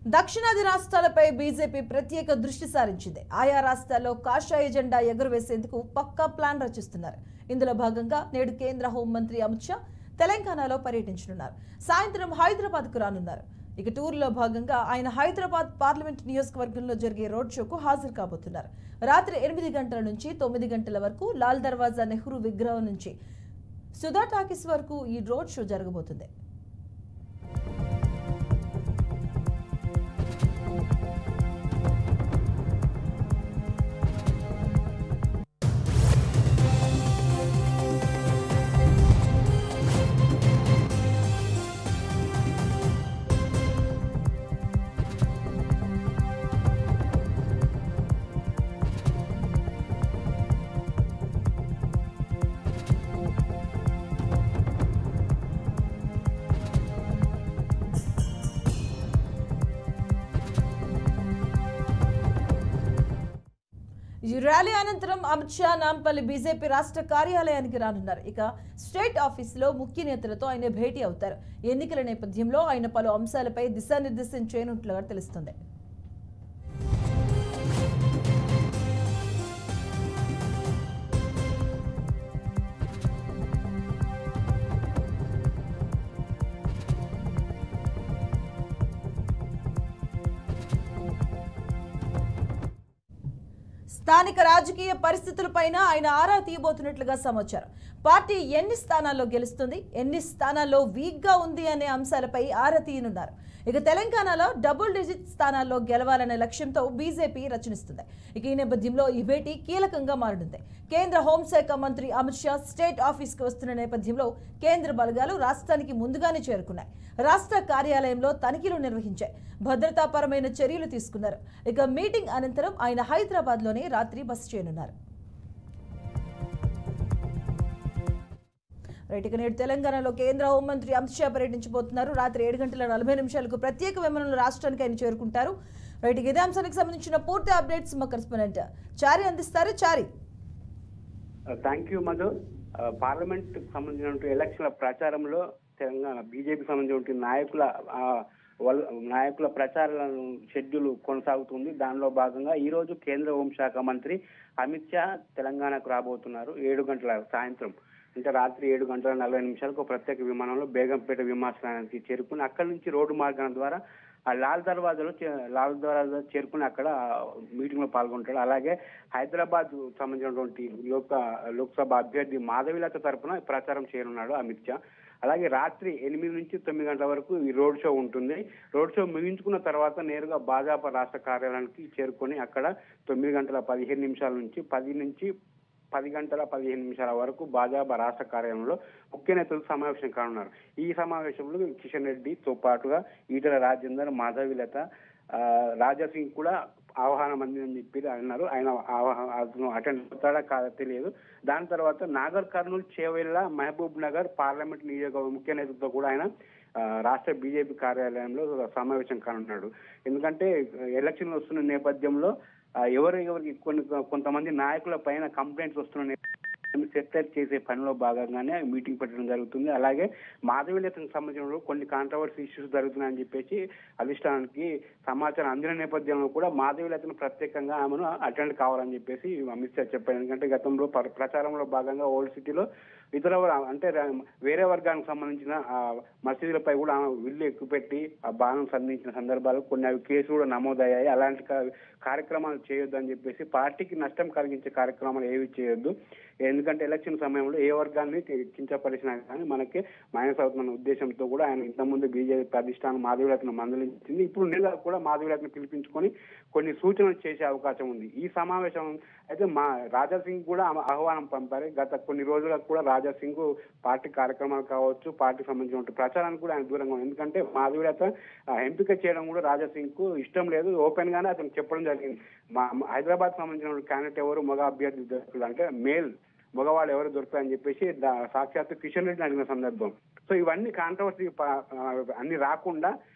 దక్షిణాది రాష్ట్రాలపై బీజేపీ ప్రత్యేక దృష్టి సారించింది. ఆయా రాష్ట్రాల్లో కాషాయ జెండా ఎగురవేసేందుకు పక్కా ప్లాన్ రచిస్తున్నారు. ఇందులో భాగంగా నేడు కేంద్ర హోంమంత్రి అమిత్ షా తెలంగాణలో పర్యటించనున్నారు. సాయంత్రం హైదరాబాద్కు రానున్నారు. ఇక టూర్లో భాగంగా ఆయన హైదరాబాద్ పార్లమెంట్ నియోజకవర్గంలో జరిగే రోడ్ షోకు హాజరు కాబోతున్నారు. రాత్రి 8 గంటల నుంచి 9 గంటల వరకు లాల్ దర్వాజా నెహ్రూ విగ్రహం నుంచి సుధా టాకీస్ వరకు ఈ రోడ్ షో జరగబోతుంది. ఈ ర్యాలీ అనంతరం అమిత్ షా నాంపల్లి బీజేపీ రాష్ట్ర కార్యాలయానికి రానున్నారు. ఇక స్టేట్ ఆఫీసులో ముఖ్య నేతలతో ఆయన భేటీ అవుతారు. ఎన్నికల నేపథ్యంలో ఆయన పలు అంశాలపై దిశానిర్దేశం చేయనున్నట్లుగా తెలుస్తుంది. స్థానిక రాజకీయ పరిస్థితులపైన ఆయన ఆరా తీయబోతున్నట్లుగా సమాచారం. పార్టీ ఎన్ని స్థానాల్లో గెలుస్తుంది, ఎన్ని స్థానాల్లో వీక్గా ఉంది అనే అంశాలపై ఆరా తీయనున్నారు. ఇక తెలంగాణలో డబుల్ డిజిట్ స్థానాల్లో గెలవాలనే లక్ష్యంతో బీజేపీ రచనిస్తుంది. ఇక ఈ నేపథ్యంలో ఈ భేటీ కీలకంగా మారనుంది. కేంద్ర హోంశాఖ మంత్రి అమిత్ షా స్టేట్ ఆఫీస్కి వస్తున్న నేపథ్యంలో కేంద్ర బలగాలు రాష్ట్రానికి ముందుగానే చేరుకున్నాయి. రాష్ట్ర కార్యాలయంలో తనిఖీలు నిర్వహించాయి. భద్రతాపరమైన చర్యలు తీసుకున్నారు. ఇక మీటింగ్ అనంతరం ఆయన హైదరాబాద్లోనే రాత్రి బస చేయనున్నారు. రైట్, నేడు తెలంగాణలో కేంద్ర హోంమంత్రి అమిత్ షా పర్యటించబోతున్నారు. రాత్రి 7:40 ప్రత్యేక విమానంలో రాష్ట్రానికి ఆయన చేరుకుంటారు. రైట్, ఇదే అంశానికి సంబంధించిన పూర్తి అప్డేట్స్ మా కరెస్పాండెంట్ చారి అందిస్తారు. Chari, thank you Madhu. Parliament సంబంధించిన ఎలక్షన్ల ప్రచారంలో తెలంగాణ బీజేపీ సంబంధించిన నాయకుల ప్రచార షెడ్యూల్ కొనసాగుతుంది. దానిలో భాగంగా ఈ రోజు కేంద్ర హోంశాఖ మంత్రి అమిత్ షా తెలంగాణకు రాబోతున్నారు. 7 గంటల సాయంత్రం అంటే రాత్రి 7:40 ఒక ప్రత్యేక విమానంలో బేగంపేట విమానాశ్రయానికి చేరుకుని అక్కడి నుంచి రోడ్డు మార్గం ద్వారా లాల్ దర్వాజా చేరుకుని అక్కడ మీటింగ్ లో పాల్గొంటాడు. అలాగే హైదరాబాద్ సంబంధించినటువంటి లోక్సభ అభ్యర్థి మాధవిలత తరఫున ప్రచారం చేయనున్నాడు అమిత్ షా. అలాగే రాత్రి 8 నుంచి 9 గంటల వరకు ఈ రోడ్ షో ఉంటుంది. రోడ్ షో ముగించుకున్న తర్వాత నేరుగా భాజపా రాష్ట్ర కార్యాలయానికి చేరుకొని అక్కడ 9:15 నుంచి 10:15 వరకు భాజపా రాష్ట్ర కార్యాలయంలో ముఖ్య నేతలు సమావేశం కానున్నారు. ఈ సమావేశంలో కిషన్ రెడ్డితో పాటుగా ఈటల రాజేందర్, మాధవిలత, రాజాసింగ్ కూడా ఆహ్వానం అందిందని చెప్పి అన్నారు. ఆయన అటెండ్ అవుతాడా కాదా తెలియదు. దాని తర్వాత Nagarkurnool, Chevella, Mahbubnagar parliament నియోజకవర్గ ముఖ్య నేతలతో కూడా ఆయన రాష్ట్ర బీజేపీ కార్యాలయంలో సమావేశం కానున్నాడు. ఎందుకంటే ఎలక్షన్లు వస్తున్న నేపథ్యంలో ఎవరికి కొంతమంది నాయకుల పైన కంప్లైంట్స్ వస్తున్న సెటిల్ చేసే పనిలో భాగంగానే మీటింగ్ పెట్టడం జరుగుతుంది. అలాగే మాధవిలతకు సంబంధించిన కొన్ని కాంట్రవర్సీ ఇష్యూస్ జరుగుతున్నాయని చెప్పేసి అధిష్టానానికి సమాచారం అందిన నేపథ్యంలో కూడా మాధవిలతను ప్రత్యేకంగా ఆమెను అటెండ్ కావాలని చెప్పేసి అమిత్ షా చెప్పారు. ఎందుకంటే గతంలో ప్రచారంలో భాగంగా ఓల్డ్ సిటీలో ఇతర అంటే వేరే వర్గానికి సంబంధించిన మసీదులపై కూడా ఆమె విల్లు ఎక్కుపెట్టి ఆ బాణం సంధించిన సందర్భాలు కొన్ని కేసులు కూడా నమోదయ్యాయి. అలాంటి కార్యక్రమాలు చేయొద్దు అని చెప్పేసి పార్టీకి నష్టం కలిగించే కార్యక్రమాలు ఏవి చేయొద్దు. ఎందుకంటే ఎలక్షన్ సమయంలో ఏ వర్గాన్ని కించపరిచినా కానీ మనకి మైనస్ అవుతున్న ఉద్దేశంతో కూడా ఆయన ఇంతకుముందు బీజేపీ అధిష్టానం మాధవిలతను మందలించింది. ఇప్పుడు నేరుగా కూడా మాధవిలతను పిలిపించుకొని కొన్ని సూచనలు చేసే అవకాశం ఉంది. ఈ సమావేశం అయితే రాజాసింగ్ కూడా ఆహ్వానం పంపారు. గత కొన్ని రోజులకు కూడా రాజాసింగ్ పార్టీ కార్యక్రమాలు కావచ్చు, పార్టీకి సంబంధించిన ప్రచారానికి కూడా ఆయన దూరంగా ఉంది. ఎందుకంటే మాధవిలత ఎంపిక చేయడం కూడా రాజాసింగ్ కు ఇష్టం లేదు. ఓపెన్ గానే అతను చెప్పడం జరిగింది. హైదరాబాద్ సంబంధించిన క్యాండిడేట్ ఎవరు, మగ అభ్యర్థి దొరుకుతుంది అంటే మగవాళ్ళు ఎవరు దొరుకుతాయని చెప్పేసి సాక్షాత్తు కిషన్ రెడ్డిని అడిగిన సందర్భం. సో ఇవన్నీ కాంట్రవర్సీ అన్ని రాకుండా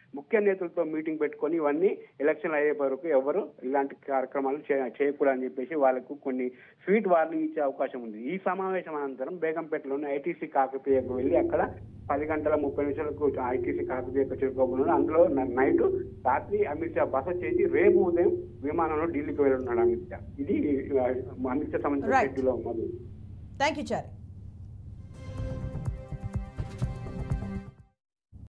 ముఖ్య నేతలతో మీటింగ్ పెట్టుకొని ఇవన్నీ ఎలక్షన్ అయ్యే వరకు ఎవరు ఇలాంటి కార్యక్రమాలు చేయకూడదని చెప్పేసి వాళ్ళకు కొన్ని స్వీట్ వార్నింగ్ ఇచ్చే అవకాశం ఉంది. ఈ సమావేశం అనంతరం బేగంపేటలోని ఐటీసీ కాకతీయకు వెళ్లి అక్కడ 10:30 ఐటీసీ కాకతీయకు చేరుకోబోతున్నాడు. అందులో నైట్ రాత్రి అమిత్ షా బస చేసి రేపు ఉదయం విమానంలో ఢిల్లీకి వెళ్ళున్నాడు అమిత్ షా. ఇది అమిత్ షా సంబంధించిన షెడ్యూల్. Thank you Chari.